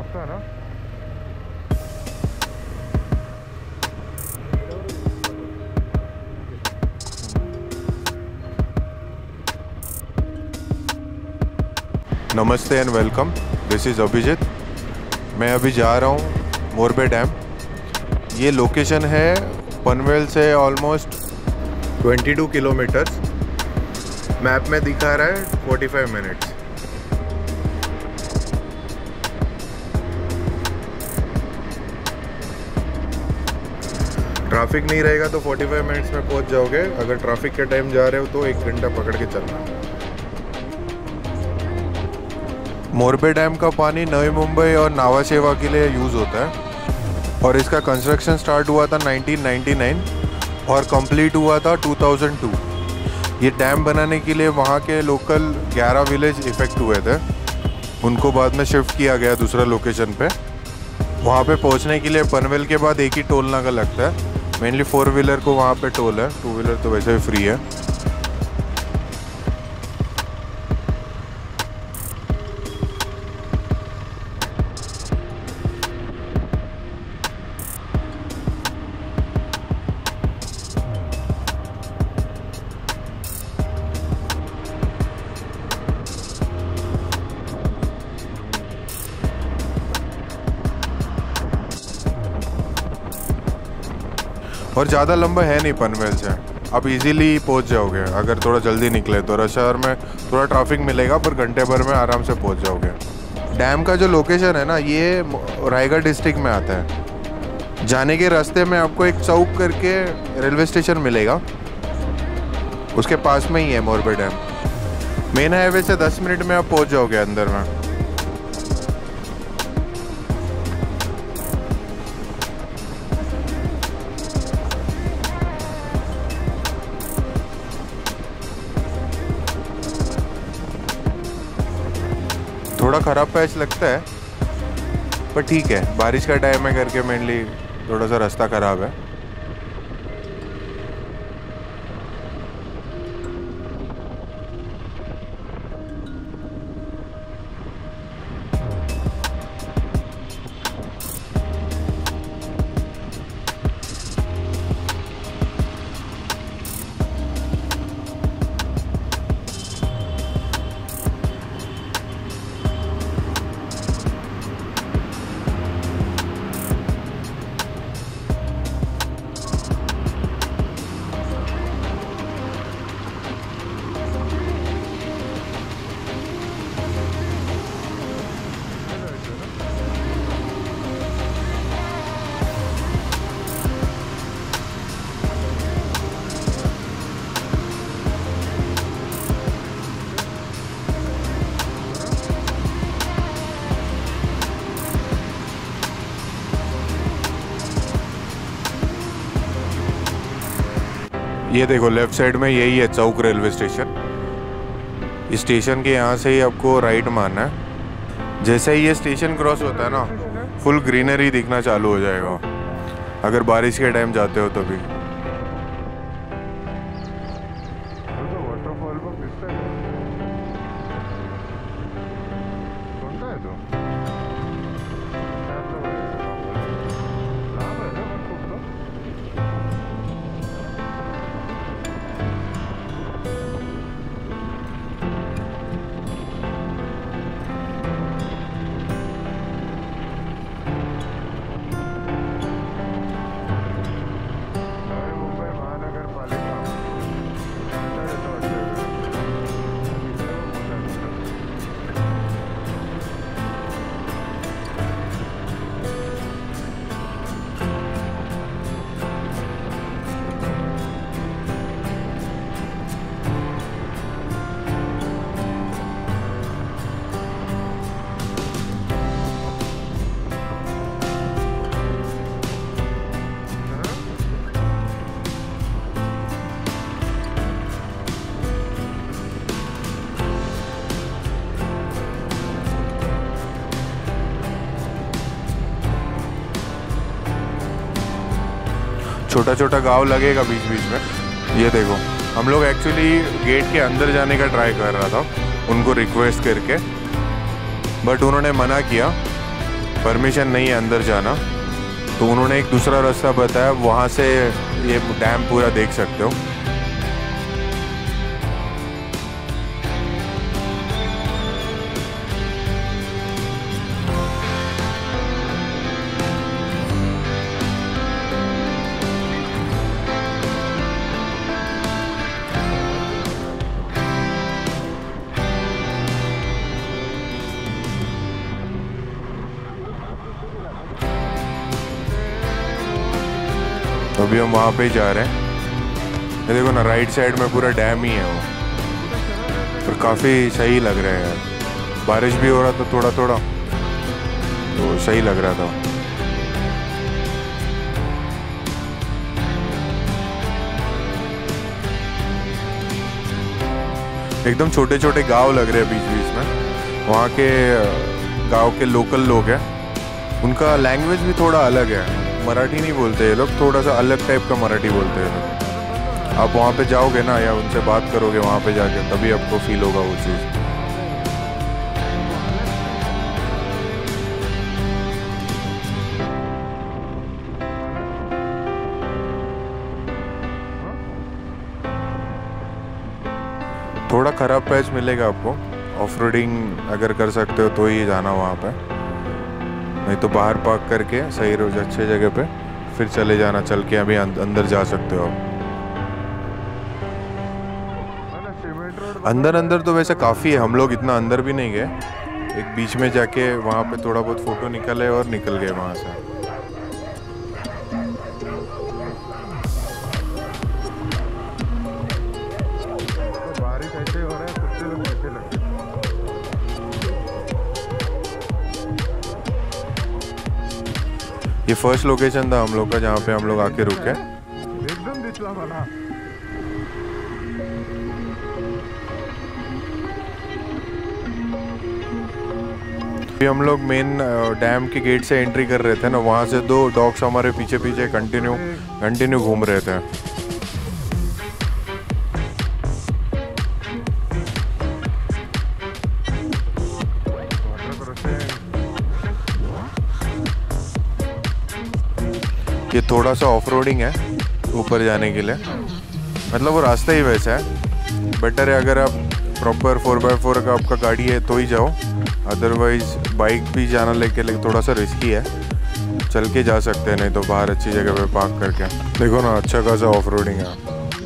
रास्ता है ना। नमस्ते and welcome, this is Abhijeet. मैं अभी जा रहा हूँ मोरबे डैम। ये लोकेशन है पनवेल से ऑलमोस्ट 22 किलोमीटर्स। मैप में दिखा रहा है 45 मिनट्स। ट्रैफिक नहीं रहेगा तो 45 मिनट्स में पहुंच जाओगे। अगर ट्रैफिक के टाइम जा रहे हो तो 1 घंटा पकड़ के चलना। मोरबे डैम का पानी नवी मुंबई और नावा शेवा के लिए यूज़ होता है और इसका कंस्ट्रक्शन स्टार्ट हुआ था 1999 और कंप्लीट हुआ था 2002। ये डैम बनाने के लिए वहाँ के लोकल 11 विलेज इफेक्ट हुए थे। उनको बाद में शिफ्ट किया गया दूसरा लोकेशन पे। वहाँ पे पहुँचने के लिए पनवेल के बाद एक ही टोल नाका लगता है। मेनली 4 व्हीलर को वहाँ पे टोल है, 2 व्हीलर तो वैसे भी फ्री है। और ज़्यादा लंबा है नहीं पनवेल से, आप इजीली पहुंच जाओगे। अगर थोड़ा जल्दी निकले तो रश आवर में थोड़ा ट्रैफिक मिलेगा, पर घंटे भर में आराम से पहुंच जाओगे। डैम का जो लोकेशन है ना, ये रायगढ़ डिस्ट्रिक्ट में आता है। जाने के रास्ते में आपको एक चौक करके रेलवे स्टेशन मिलेगा, उसके पास में ही है मोरबे डैम। मेन हाईवे से 10 मिनट में आप पहुँच जाओगे अंदर में। थोड़ा ख़राब पैच लगता है, पर ठीक है, बारिश का टाइम है करके मेनली थोड़ा सा रास्ता ख़राब है। ये देखो लेफ्ट साइड में यही है चौक रेलवे स्टेशन। इस स्टेशन के यहाँ से ही आपको राइट मारना है। जैसे ही ये स्टेशन क्रॉस होता है ना, फुल ग्रीनरी दिखना चालू हो जाएगा, अगर बारिश के टाइम जाते हो तो भी। छोटा छोटा गांव लगेगा बीच बीच में। ये देखो, हम लोग एक्चुअली गेट के अंदर जाने का ट्राई कर रहा था उनको रिक्वेस्ट करके, बट उन्होंने मना किया। परमिशन नहीं है अंदर जाना, तो उन्होंने एक दूसरा रास्ता बताया, वहाँ से ये डैम पूरा देख सकते हो। अभी हम वहाँ पे ही जा रहे हैं। ये देखो ना, राइट साइड में पूरा डैम ही है वो, और काफ़ी सही लग रहा है यार। बारिश भी हो रहा था थोड़ा थोड़ा, तो सही लग रहा था। एकदम छोटे छोटे गांव लग रहे हैं बीच बीच में। वहाँ के गांव के लोकल लोग हैं, उनका लैंग्वेज भी थोड़ा अलग है। मराठी नहीं बोलते ये लोग, थोड़ा सा अलग टाइप का मराठी बोलते हैं लोग। आप वहाँ पे जाओगे ना, या उनसे बात करोगे वहाँ पे जाके, तभी आपको फील होगा वो चीज़। थोड़ा ख़राब पैच मिलेगा आपको, ऑफ रोडिंग अगर कर सकते हो तो ही जाना वहाँ पे, नहीं तो बाहर पार्क करके सही रोज अच्छे जगह पे फिर चले जाना, चल के अभी अंदर जा सकते हो आप। अंदर तो वैसे काफ़ी है, हम लोग इतना अंदर भी नहीं गए। एक बीच में जाके वहाँ पे थोड़ा बहुत फ़ोटो निकाले और निकल गए वहाँ से। बारिश ऐसे हो रहा है, कुत्ते लोग ऐसे लगते हैं। ये फर्स्ट लोकेशन था हम लोग का, जहाँ पे हम लोग आके रुके। एकदम दिसला मला। अभी हम लोग मेन डैम के गेट से एंट्री कर रहे थे ना, वहाँ से दो डॉग्स हमारे पीछे पीछे कंटिन्यू घूम रहे थे। ये थोड़ा सा ऑफ रोडिंग है ऊपर जाने के लिए, मतलब वो रास्ता ही वैसा है। बेटर है अगर आप प्रॉपर 4x4 का आपका गाड़ी है तो ही जाओ, अदरवाइज बाइक भी जाना लेके थोड़ा सा रिस्की है। चल के जा सकते हैं, नहीं तो बाहर अच्छी जगह पे पार्क करके। देखो ना, अच्छा खासा ऑफ रोडिंग है।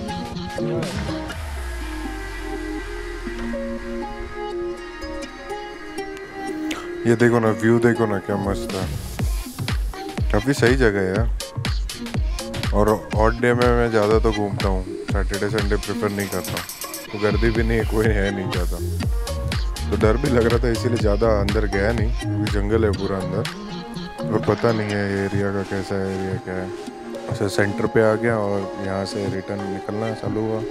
ये देखो ना, व्यू देखो ना, क्या मस्त है। काफ़ी सही जगह है यार। और ऑड डे में मैं ज़्यादा तो घूमता हूँ, सैटरडे संडे प्रेफर नहीं करता, तो गर्दी भी नहीं, कोई है नहीं ज़्यादा, तो डर भी लग रहा था, इसीलिए ज़्यादा अंदर गया नहीं, क्योंकि जंगल है पूरा अंदर और पता नहीं है ये एरिया का कैसा है, एरिया क्या है। अच्छा, सेंटर पे आ गया और यहाँ से रिटर्न निकलना चालू हुआ।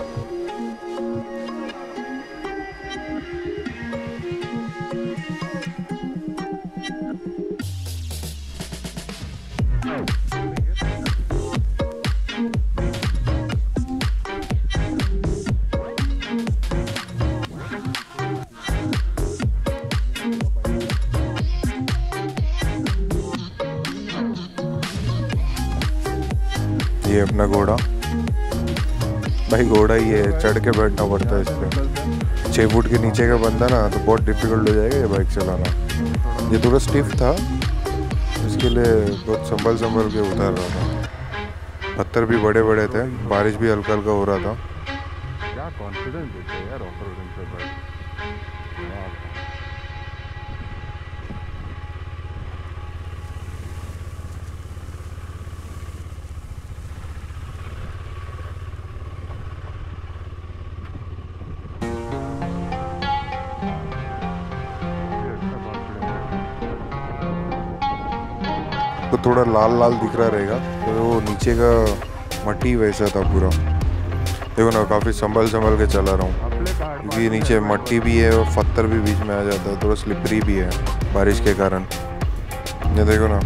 ये अपना घोड़ा, भाई घोड़ा ही है, चढ़ के बैठना पड़ता है इस पर। 6 फुट के नीचे का बंदा ना तो बहुत डिफिकल्ट हो जाएगा ये बाइक चलाना। ये थोड़ा स्टिफ था, इसके लिए बहुत संभल के उतार रहा था। पत्थर भी बड़े बड़े थे, बारिश भी हल्का हल्का हो रहा था। क्या कॉन्फिडेंस देते हैं यार ऑफ रोडिंग पे बाइक। तो थोड़ा लाल लाल दिख रहा रहेगा, तो वो नीचे का मट्टी वैसा था पूरा। देखो ना, काफ़ी संभल के चला रहा हूँ, क्योंकि नीचे मट्टी भी है और पत्थर भी बीच में आ जाता है, थोड़ा स्लिपरी भी है बारिश के कारण। ये देखो ना,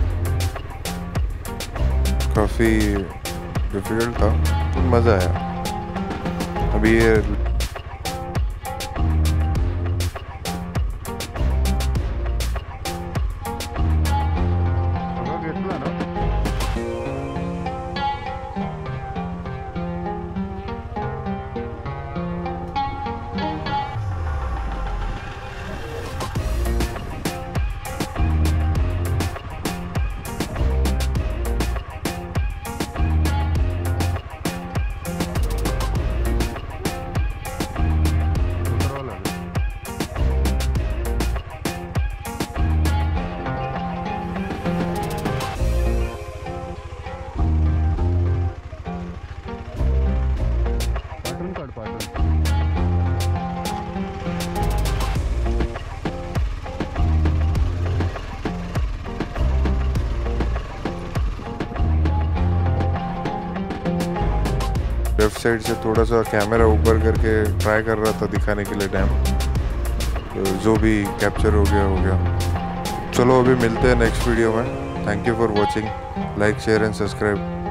काफ़ी डिफिकल्ट था, तो मज़ा आया। अभी ये लेफ़्ट साइड से थोड़ा सा कैमरा ऊपर करके ट्राई कर रहा था दिखाने के लिए डैम, तो जो भी कैप्चर हो गया। चलो अभी मिलते हैं नेक्स्ट वीडियो में। Thank you for watching, like share and subscribe.